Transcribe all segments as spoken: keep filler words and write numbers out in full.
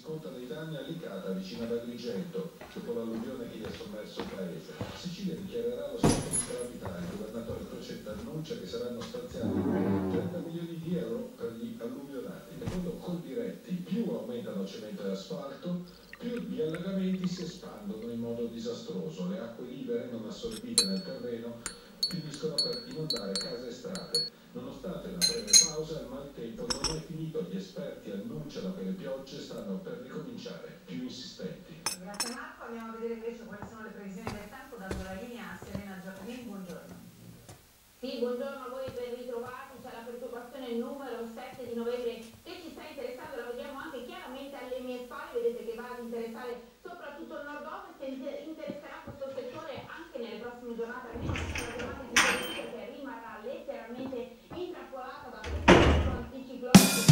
scontano i danni a Licata, vicino ad Agrigento, dopo l'alluvione che gli ha sommerso il paese. Sicilia dichiarerà lo stato di calamità. Il governatore Crocetta annuncia che saranno stanziati trenta milioni di euro per gli alluvionati. Secondo Coldiretti, più aumentano cemento e asfalto, più gli allagamenti si espandono in modo disastroso. Le acque libere non assorbite nel terreno finiscono per inondare case e strade. Nonostante una breve pausa, il maltempo non è finito. Gli esperti annunciano che le piogge stanno per ricominciare, più insistenti. Grazie Marco, andiamo a vedere invece quali sono le previsioni del tempo, dando la linea a Serena Giacomini. Buongiorno. Sì, buongiorno a voi, ben ritrovati. C'è la preoccupazione numero sette di novembre che ci sta interessando, la vediamo anche chiaramente alle mie spalle, vedete che va ad interessare soprattutto il nord-ovest e interesserà questo settore anche nelle prossime giornate, almeno nella giornata di domani, che rimarrà letteralmente intrappolata da questi anticicloni.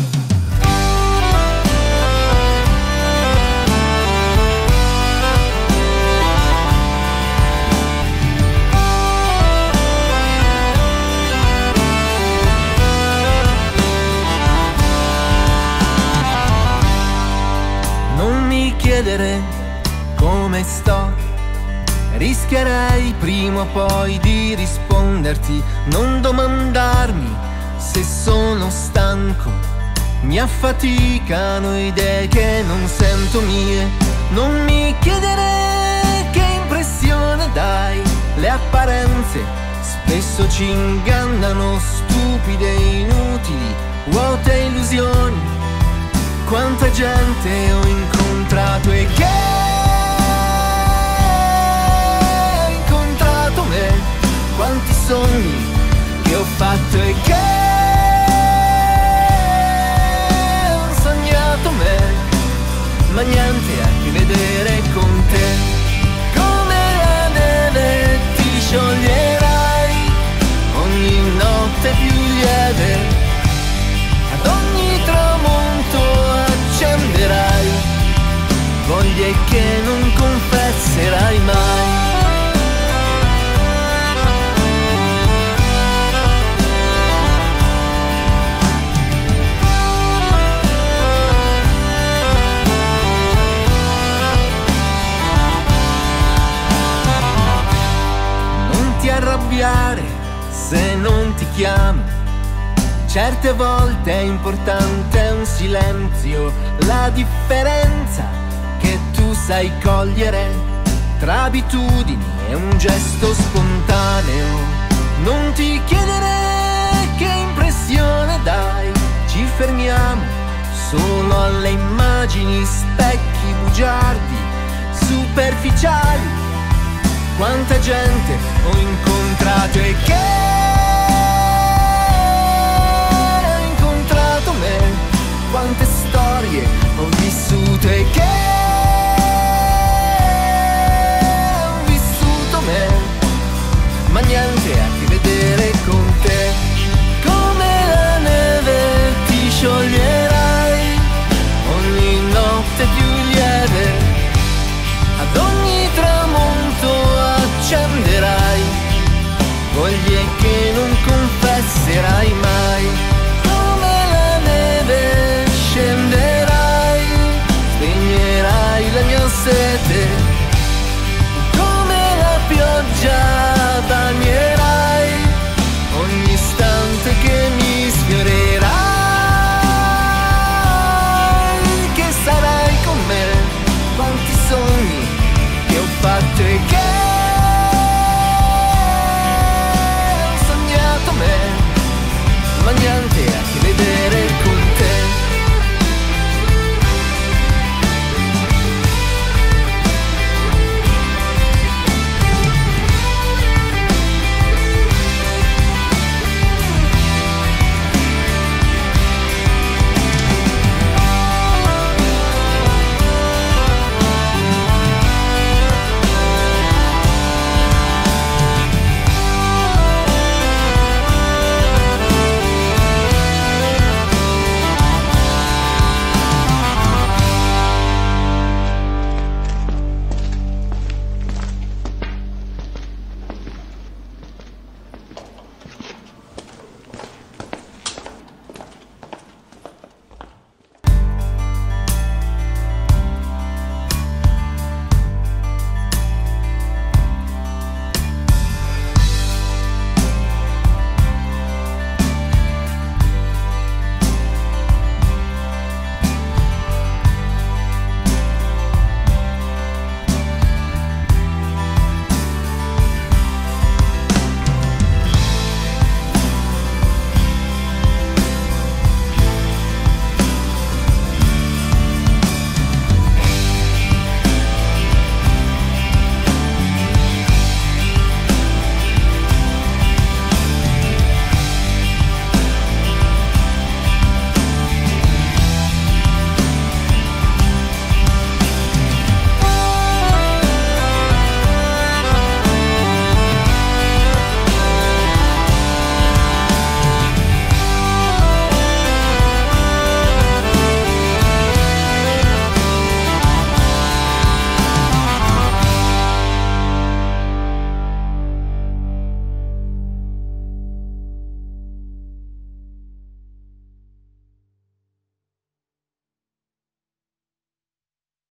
Chiedere come sto, rischierei prima o poi di risponderti. Non domandarmi se sono stanco, mi affaticano idee che non sento mie. Non mi chiedere che impressione dai, le apparenze spesso ci ingannano, stupide, inutili, vuote illusioni. Quanta gente ho incontrato e che ha incontrato me, quanti sogni che ho fatto e che ho sognato me, ma niente a che vedere con te. Come la neve ti scioglierai ogni notte più lieve, ad ogni tramonto accenderai voglie che non confesserai mai. Non ti arrabbiare se non ti chiamo, certe volte è importante un silenzio, la differenza che tu sai cogliere tra abitudini e un gesto spontaneo. Non ti chiedere che impressione dai, ci fermiamo solo alle immagini, specchi bugiardi, superficiali. Quanta gente ho incontrato e che quante storie